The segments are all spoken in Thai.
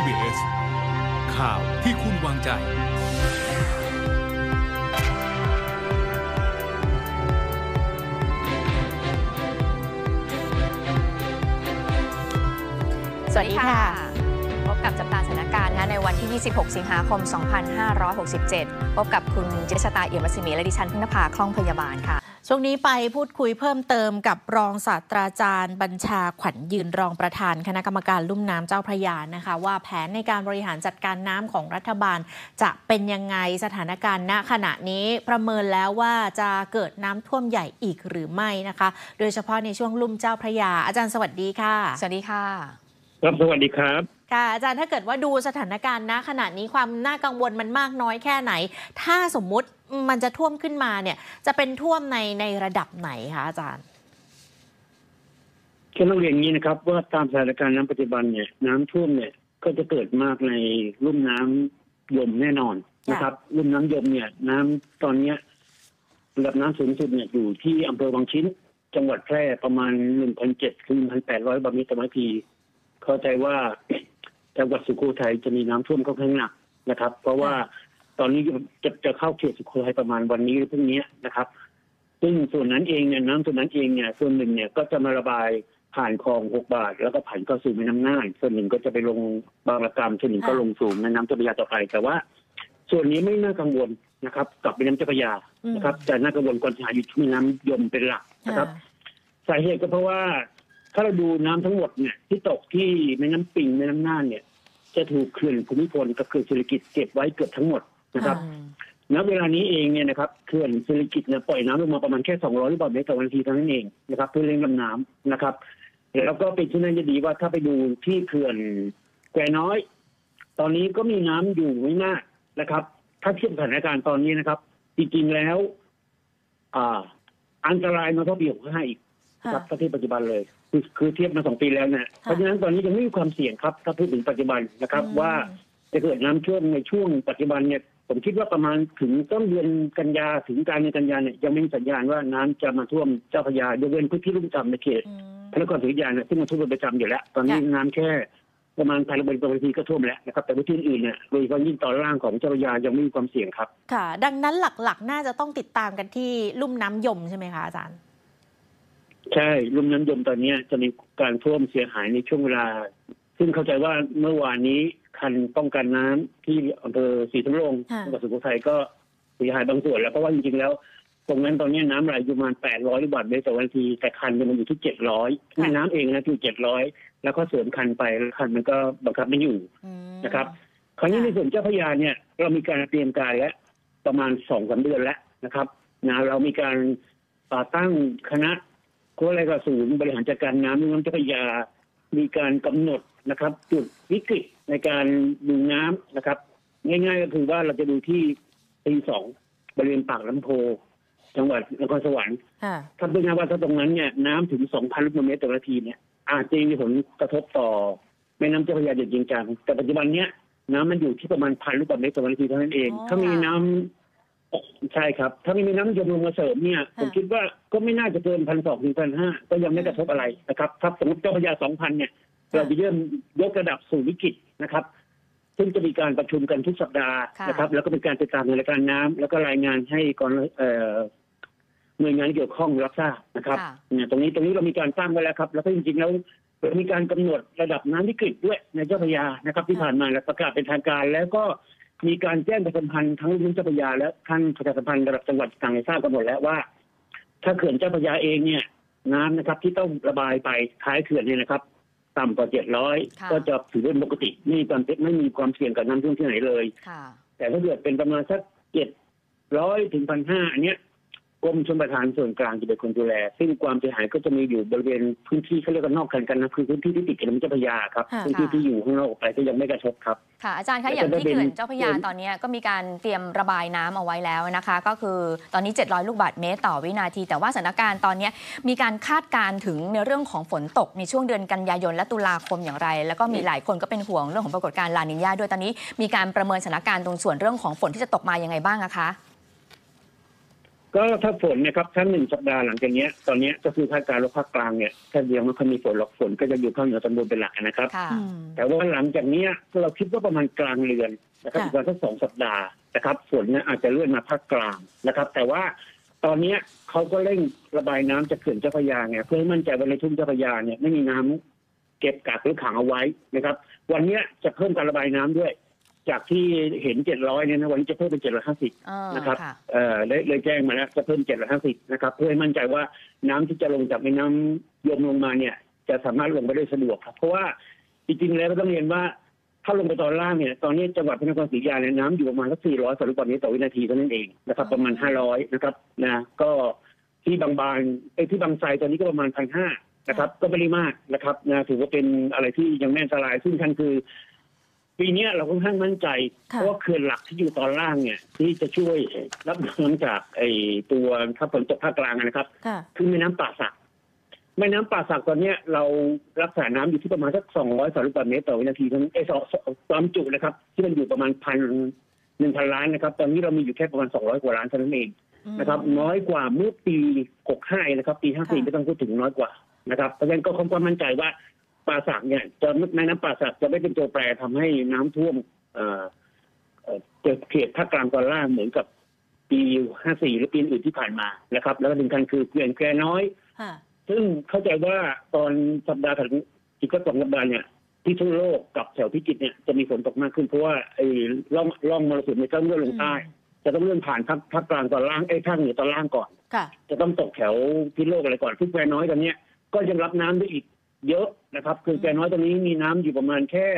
PBS ข่าวที่คุณวางใจสวัสดีค่ะพบกับจับตาสถานการณ์ในวันที่ 26 สิงหาคม 2567 พบกับคุณเจษฎา เอี่ยมรัศมีและดิฉันพึ่งนภา คล่องพยาบาลค่ะช่วงนี้ไปพูดคุยเพิ่มเติมกับรองศาสตราจารย์บัญชาขวัญยืนรองประธานคณะกรรมการลุ่มน้ำเจ้าพระยานะคะว่าแผนในการบริหารจัดการน้ำของรัฐบาลจะเป็นยังไงสถานการณ์ณขณะนี้ประเมินแล้วว่าจะเกิดน้ำท่วมใหญ่อีกหรือไม่นะคะโดยเฉพาะในช่วงลุ่มเจ้าพระยาอาจารย์สวัสดีค่ะสวัสดีค่ะครับสวัสดีครับค่ะอาจารย์ถ้าเกิดว่าดูสถานการณ์ณขณะนี้ความน่ากังวลมันมากน้อยแค่ไหนถ้าสมมุติมันจะท่วมขึ้นมาเนี่ยจะเป็นท่วมในระดับไหนคะอาจารย์แค่ต้องเรียนอย่างนี้นะครับว่าตามสถานการณ์น้ำปัจจุบันเนี่ยน้ำท่วมเนี่ยก็จะเกิดมากในลุ่มน้ำยมแน่นอนนะครับลุ่มน้ำยมเนี่ยน้ำตอนนี้ระดับน้ำสูงสุดเนี่ยอยู่ที่อำเภอวังชิ้นจังหวัดแพร่ประมาณ 1,700 ถึง 1,800 ลูกบาศก์เมตรต่อวินาทีเข้าใจว่าจังหวัดสุโขทัยจะมีน้ำท่วมค่อนข้างหนักนะครับเพราะว่าตอนนี้จะเข้าเขตสุโขทัยประมาณวันนี้หรือพรุ่งนี้นะครับซึ่งส่วนนั้นเองเนี่ยน้ำส่วนนั้นเองเนี่ยส่วนหนึ่งเนี่ยก็จะมาระบายผ่านคลอง6 บาทแล้วก็ผ่านเข้าสู่แม่น้ำน่านส่วนหนึ่งก็จะไปลงบางระกำส่วนหนึ่งก็ลงสู่แม่น้ำเจ้าพระยาต่อไปแต่ว่าส่วนนี้ไม่น่ากังวลนะครับกับแม่น้ำเจ้าพระยานะครับแต่น่ากังวลก่อนจะหาอยู่ที่แม่น้ำยมเป็นหลักนะครับสาเหตุก็เพราะว่าถ้าเราดูน้ำทั้งหมดเนี่ยที่ตกที่แม่น้ำปิงแม่น้ำน่านเนี่ยจะถูกเขื่อนภูมิพลกับเขื่อนศิริกิติ์เก็บไว้เกือบทั้งหมดนะครับณเวลานี้เองเนี่ยนะครับเขื่อนศิริกิติ์เนี่ยปล่อยน้ำลงมาประมาณแค่200 ลูกบาศก์เมตรต่อวินาทีเท่านั้นเองนะครับเพื่อเร่งลำน้ำนะครับแล้วก็เป็นที่น่าจะดีว่าถ้าไปดูที่เขื่อนแควน้อยตอนนี้ก็มีน้ำอยู่ไม่มากนะครับถ้าเทียบสถานการณ์ตอนนี้นะครับจริงๆแล้วอันตรายมาเท่าปี65อีกครับถ้าเทียบปัจจุบันเลยคือเทียบมา2 ปีแล้วเนี่ยเพราะฉะนั้นตอนนี้ยังไม่มีความเสี่ยงครับถ้าพูดถึงปัจจุบันนะครับว่าจะเกิดน้ำท่วมในช่วงปัจจุบันเนี่ยผมคิดว่าประมาณถึงต้นเดือนกันยาถึงกลางเดือนกันยาเนี่ยยังไม่มีสัญญาณว่าน้ำจะมาท่วมเจ้าพระยายกเว้นพื้นที่ลุ่มต่ำในเขตพระนครศรีอยุธยาเนี่ยซึ่งมันท่วมเป็นประจำอยู่แล้วตอนนี้น้ำแค่ประมาณ1,000 ลูกบาศก์เมตรต่อวินาทีก็ท่วมแล้วนะครับแต่พื้นที่อื่นเนี่ยโดยเฉพาะยิ่งตอนล่างของเจ้าพระยายังไม่มีความเสี่ยงครับค่ะดังนั้นหลักๆน่าจะต้องติดตามกันที่ลุ่มน้ำยมใช่ไหมคะอาจารย์ใช่ลุ่มน้ำยมตอนนี้จะมีการท่วมเสียหายในช่วงเวลาซึ่งเข้าใจว่าเมื่อวานนี้คันป้องกันน้ำที่อำเภอศรีสำโรงจังหวัดสุโขทัยก็เสียหายบางส่วนแล้วเพราะว่าจริงๆแล้วตรงนั้นตอนนี้น้ำไหลอยู่ประมาณ800 ลูกบาศก์เมตรต่อวินาทีแต่คันมันอยู่ที่700แม่น้ำเองนะที่700แล้วก็เสริมคันไปแล้วคันมันก็บังคับไม่อยู่นะครับคราวนี้ในส่วนเจ้าพระยาเนี่ยเรามีการเตรียมการแล้วประมาณ 2-3 เดือนแล้วนะครับเรามีการตั้งคณะอะไรก็ศูนย์บริหารจัดการน้ำลุ่มน้ำเจ้าพระยามีการกำหนดนะครับจุดวิกฤตในการดูน้ำนะครับง่ายๆก็คือว่าเราจะดูที่ตี 2บริเวณปากลำโพจังหวัดนครสวรรค์ถ้าเป็นงานว่าถ้าตรงนั้นเนี่ยน้ำถึง 2,000 ลูกบาศก์เมตรต่อนาทีเนี่ยอาจจะมีผลกระทบต่อแม่น้ำเจ้าพระยาอย่างจริงจังแต่ปัจจุบันเนี้ยน้ำมันอยู่ที่ประมาณ1,000 ลูกบาศก์เมตรต่อนาทีเท่านั้นเองถ้ามีน้ำใช่ครับถ้าไม่มีน้ำยมลงมาเสริมเนี่ยผมคิดว่าก็ไม่น่าจะเกิน 1,200 ถึง 1,500 ก็ยังไม่กระทบอะไรนะครับถ้าสมมติเจ้าพระยา 2,000 เนี่ยเราจะเริ่มยกระดับสู่วิกฤตนะครับซึ่งจะมีการประชุมกันทุกสัปดาห์นะครับแล้วก็เป็นการติดตามสถานการณ์น้ำแล้วก็รายงานให้ก่อนหน่วยงานที่เกี่ยวข้องรับทราบนะครับตรงนี้เรามีการตั้งไว้แล้วครับแล้วก็จริงๆแล้วมีการกำหนดระดับน้ำวิกฤตด้วยในเจ้าพระยานะครับที่ผ่านมาและประกาศเป็นทางการแล้วก็มีการแจ้งประชาสัมพันธ์ทั้งลุ่มเจ้าพระยาและท่านประชาสัมพันธ์ระดับจังหวัดต่างให้ทราบกันหมดแล้วว่าถ้าเขื่อนเจ้าพระยาเองเนี่ยน้ำนะครับที่ต้องระบายไปท้ายเขื่อนเนี่ยนะครับต่ำกว่า700ก็จะถือเป็นปกติไม่มีความเสี่ยงกับน้ำท่วมที่ไหนเลยแต่ถ้าเกิดเป็นประมาณสัก700 ถึง 1,500 อันเนี้ยกรมชลประทานส่วนกลางจะเป็นคนดูแลซึ่งความเสียหายก็จะมีอยู่บริเวณพื้นที่เขาเรียกว่านอกคันกันนะคือพื้นที่ที่ติดกับลำเจ้าพระยาครับพื้นที่ที่อยู่ข้างนอกออกไปก็ยังไม่กระทบครับค่ะอาจารย์คะอย่างที่เขื่อนเจ้าพระยาตอนนี้ก็มีการเตรียมระบายน้ำเอาไว้แล้วนะคะก็คือตอนนี้700 ลูกบาศก์เมตรต่อวินาทีแต่ว่าสถานการณ์ตอนนี้มีการคาดการณ์ถึงในเรื่องของฝนตกในช่วงเดือนกันยายนและตุลาคมอย่างไรแล้วก็มีหลายคนก็เป็นห่วงเรื่องของปรากฏการณ์ลานิญญาด้วยตอนนี้มีการประเมินสถานการณ์ตรงส่วนเรื่องของฝนที่จะตกมายังไงบ้างอะคะก็ถ้าฝนนะครับทั้ง1 สัปดาห์หลังจากนี้ตอนนี้ก็คือภาคกลางและภาคกลางเนี่ยถ้ายังไม่ค่อยมีฝนหรอกฝนก็จะอยู่ภาคเหนือตอนบนเป็นหลักนะครับแต่ว่าหลังจากนี้เราคิดว่าประมาณกลางเดือนนะครับอีกประมาณ2 สัปดาห์นะครับฝนเนี่ยอาจจะเลื่อนมาภาคกลางนะครับแต่ว่าตอนนี้เขาก็เร่งระบายน้ำจากเขื่อนเจ้าพระยาไงเพื่อให้มั่นใจว่าในทุ่งเจ้าพระยาเนี่ยไม่มีน้ำเก็บกักหรือขังเอาไว้นะครับวันนี้จะเพิ่มการระบายน้ำด้วยจากที่เห็น700เนี่ยนะวันนี้จะเพิ่มเป็น750นะครับเลยแจ้งมาแล้วจะเพิ่ม750นะครับเพื่อให้มั่นใจว่าน้ำที่จะลงจากแม่น้ำยมลงมาเนี่ยจะสามารถลงไปได้สะดวกครับเพราะว่าจริงๆแล้วก็ต้องเรียนว่าถ้าลงไปตอนล่างเนี่ยตอนนี้จังหวัดพระนครศรีอยุธยาเนี่ยน้ำอยู่ประมาณสัก400 ลูกบาศก์เมตรต่อวินาทีเท่านั้นเองนะครับประมาณ500นะครับนะก็ที่บางที่บางไทรตอนนี้ก็ประมาณ1,500นะครับก็ไม่ได้มากนะครับนะถือว่าเป็นอะไรที่ยังไม่อันตรายซึ่งท่านคือปีนี้เราค่อนข้างมั่นใจเพราะว่าเขื่อนหลักที่อยู่ตอนล่างเนี่ยที่จะช่วยรับน้ำจากตัวถ้าฝนตกภาคกลางนะครับคือแม่น้ำป่าสักแม่น้ำป่าสักตอนนี้เรารักษาน้ำอยู่ที่ประมาณสัก200 ลูกบาศก์เมตรต่อวินาทีทั้งความจุนะครับที่มันอยู่ประมาณ1,000 ล้านนะครับตอนนี้เรามีอยู่แค่ประมาณ200 กว่าล้านเท่านั้นเองนะครับน้อยกว่าเมื่อปี65นะครับปี54ไม่ต้องพูดถึงน้อยกว่านะครับเพราะฉะนั้นก็ความมั่นใจว่าป่าสักเนี่ยจะแม่น้ำป่าสักจะไม่เป็นตัวแปรทำให้น้ำท่วมเขตภาคกลางตอนล่างเหมือนกับปี54หรือปีอื่นที่ผ่านมานะครับแล้วก็ถึงกันคือเขื่อนแควน้อยซึ่งเข้าใจว่าตอนสัปดาห์ถัดอีกก็2 สัปดาห์เนี่ยที่ทั่วโลกกับแถวพิจิตรเนี่ยจะมีฝนตกมากขึ้นเพราะว่าร่องมรสุมเนี่ยจะเลื่อนลงใต้จะต้องเลื่อนผ่านภาคกลางตอนล่างภาคเหนือตอนล่างก่อนจะต้องตกแถวพิษณุโลกอะไรก่อนซึ่งแควน้อยตอนนี้ก็ยังรับน้ำได้อีกเยอะนะครับคือแควน้อยตอนนี้มีน้ำอยู่ประมาณแค่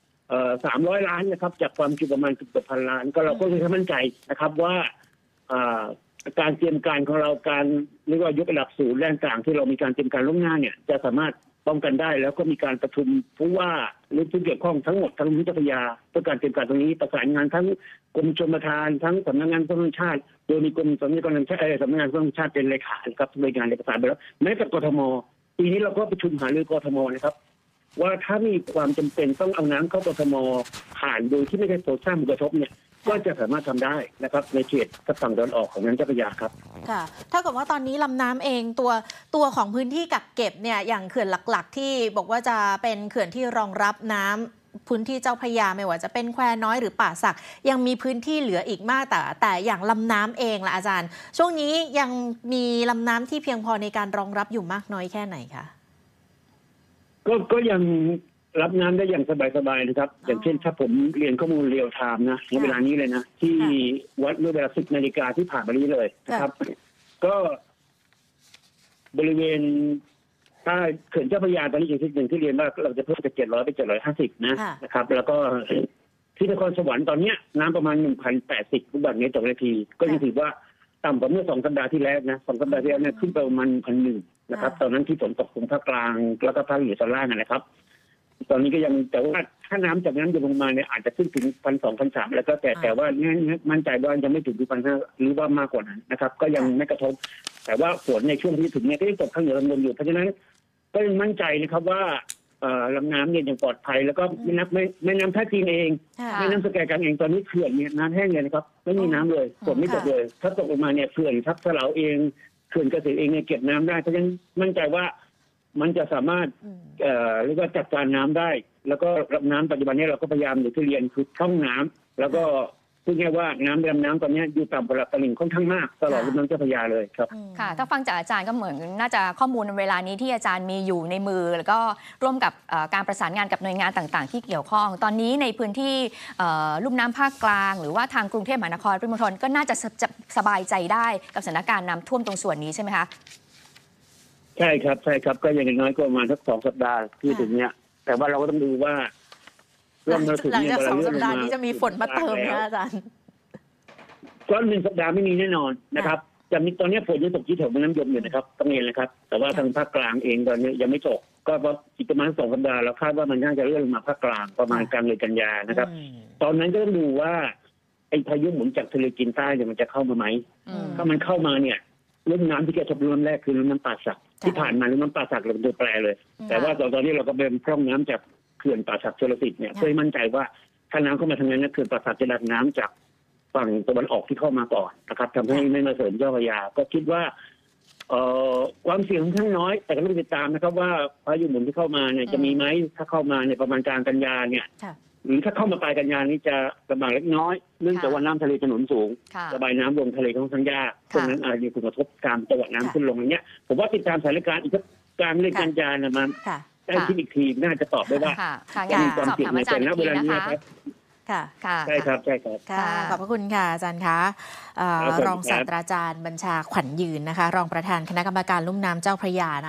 300 ล้านนะครับจากความจุประมาณเกือบ1,000 ล้านก็เราก็เลยมั่นใจนะครับว่าการเตรียมการของเราการเรียกว่ายกระดับศูนย์แรงกลางที่เรามีการเตรียมการล่วงหน้าเนี่ยจะสามารถป้องกันได้แล้วก็มีการประชุมผู้ว่าหรือผู้เกี่ยวข้องทั้งหมดทั้งทุ่งเจ้าพระยาเพื่อการเตรียมการตรงนี้ประสานงานทั้งกรมชลประทานทั้งสำนักงานตำรวจชาติโดยมีกรมสำนักงานสำนักงานตำรวจชาติเป็นเลขาครับหน่วยงานเอกสารไปแล้วแม้แต่กทมปีนี้เราก็ประชุมหารือกทมนะครับว่าถ้ามีความจำเป็นต้องเอาน้ำเข้ากทมผ่านโดยที่ไม่ได้สร้างผลกระทบเนี่ยก็จะสามารถทำได้นะครับในเขตฝั่งตะวันออกของแม่น้ำเจ้าพระยาครับค่ะเท่ากับว่าตอนนี้ลำน้ำเองตัวของพื้นที่กักเก็บเนี่ยอย่างเขื่อนหลักๆที่บอกว่าจะเป็นเขื่อนที่รองรับน้ำพื้นที่เจ้าพระยาไม่ว่าจะเป็นแควน้อยหรือป่าสักยังมีพื้นที่เหลืออีกมากแต่อย่างลำน้ำเองล่ะอาจารย์ช่วงนี้ยังมีลำน้ำที่เพียงพอในการรองรับอยู่มากน้อยแค่ไหนคะก็ยังรับน้ำได้อย่างสบายๆนะครับอย่างเช่นถ้าผมเรียนข้อมูลเรียลไทม์นะในเวลานี้เลยนะที่วัดเมื่อเวลา10 นาฬิกาที่ผ่านมานี้เลยนะครับก็บริเวณถ้าเขื่อนเจ้าพระยาตอนนี้อย่างที่เรียนว่าเราจะเพิ่มจาก700ไป750นะครับแล้วก็ที่นครสวรรค์ตอนนี้น้ำประมาณ 1,080 ลูกบาศก์เมตรต่อวินาทีก็ยังถือว่าต่ำกว่าเมื่อ2 สัปดาห์ที่แล้วนะ2 สัปดาห์ที่แล้วเนี่ยขึ้นไปประมาณ 1,100 นะครับตอนนั้นที่ฝนตกตรงภาคกลางแล้วก็ภาคเหนือตอนล่างนะครับตอนนี้ก็ยังแต่ว่าถ้าน้ำจากนั้นจะลงมาเนี่ยอาจจะขึ้นถึง 1,200 1,300 แล้วก็แต่ว่ามั่นใจว่าจะไม่ถึง 1,500 หรือว่ามากกว่านั้นนะครับก็ยังไม่กระทบแต่ว่าฝนในช่วงที่ถึงเนี่ยก็ยังตกข้างเหนือลำนวนอยู่เพราะฉะนั้นก็ยังมั่นใจนะครับว่าลำน้ำเนี่ยยังปลอดภัยแล้วก็แม่น้ำท่าจีนเองแม่น้ำสแกกังเองตอนนี้เขื่อนเนี่ยน้ำแห้งเลยนะครับไม่มีน้ำเลยฝนไม่ตกเลยถ้าตกลงมาเนี่ยเขื่อนทับสลาวเองเขื่อนเกษตรเองเนี่ยเก็บน้ำได้เพราะฉะนั้นมั่นใจว่ามันจะสามารถเรียกว่าจัดการน้ำได้แล้วก็น้ำปัจจุบันนี้เราก็พยายามอยู่ที่เรียนคือท่องน้ำแล้วก็พูดง่ายว่าน้ำตอนนี้อยู่ต่ำกว่าระดับตลิ่งค่อนข้างมากตลอดลำน้ำเจ้าพระยาเลยครับค่ะถ้าฟังจากอาจารย์ก็เหมือนน่าจะข้อมูลเวลานี้ที่อาจารย์มีอยู่ในมือแล้วก็ร่วมกับการประสานงานกับหน่วยงานต่างๆที่เกี่ยวข้องตอนนี้ในพื้นที่ลุ่มน้ำภาคกลางหรือว่าทางกรุงเทพมหานครปริมณฑลก็น่าจะสบายใจได้กับสถานการณ์น้ำท่วมตรงส่วนนี้ใช่ไหมคะใช่ครับก็อย่างน้อยก็ประมาณสัก2 สัปดาห์ที่ถึงเนี้ยแต่ว่าเราก็ต้องดูว่าหลังจาก2 สัปดาห์นี้จะมีฝนมาเติมนะอาจารย์ก็1 สัปดาห์ไม่มีแน่นอนนะครับจะมีตอนนี้ฝนยังตกที่แถวแม่น้ำยมอยู่นะครับต้องเรียนนะครับแต่ว่าทางภาคกลางเองตอนนี้ยังไม่ตกก็อีกประมาณ2 สัปดาห์เราคาดว่ามันน่าจะเลื่อนมาภาคกลางประมาณกลางเดือนกันยานะครับตอนนั้นก็ต้องดูว่าไอ้พายุหมุนจากทะเลจีนใต้เนี่ยมันจะเข้ามาไหมถ้ามันเข้ามาเนี่ยลุ่มน้ำที่กระทบลุ่มแรกคือลุ่มน้ำป่าสักที่ผ่านมาลุ่มน้ำป่าสักเราเป็นตัวแปรเลยแต่ว่าตอนนี้เราก็เป็นพร่องน้ำจากเขื่อนป่าสักชลสิทธิ์เนี่ยเพื่อให้มั่นใจว่าถ้าน้ำเข้ามาทางนั้นเขื่อนป่าสักจะดันน้ำจากฝั่งตะวันออกที่เข้ามาก่อนนะครับทำให้ไม่มาเสริมเจ้าพระยาก็คิดว่าความเสี่ยงค่อนข้างน้อยแต่ก็ต้องติดตามนะครับว่าพายุหมุนที่เข้ามาเนี่ยจะมีไหมถ้าเข้ามาในประมาณกลางกันยาเนี่ยหรือถ้าเข้ามาปลายกันยานี้จะลำบากเล็กน้อยเนื่องจากว่าน้ำทะเลจะหนุนสูงระบายน้ำลงทะเลค่อนข้างยากตรงนั้นอาจจะมีผลกระทบการจังหวะน้ำขึ้นลงอย่างเงี้ยผมว่าติดตามสถานการณ์อีกสักกลางเดือนกันยายนนะมันได้คิดอีกทีน่าจะตอบได้ว่าจะมีความเสี่ยงในแต่ณเวลานี้ครับค่ะใช่ครับขอบพระคุณค่ะอาจารย์คะรองศาสตราจารย์บัญชาขวัญยืนนะคะรองประธานคณะกรรมการลุ่มน้ำเจ้าพระยา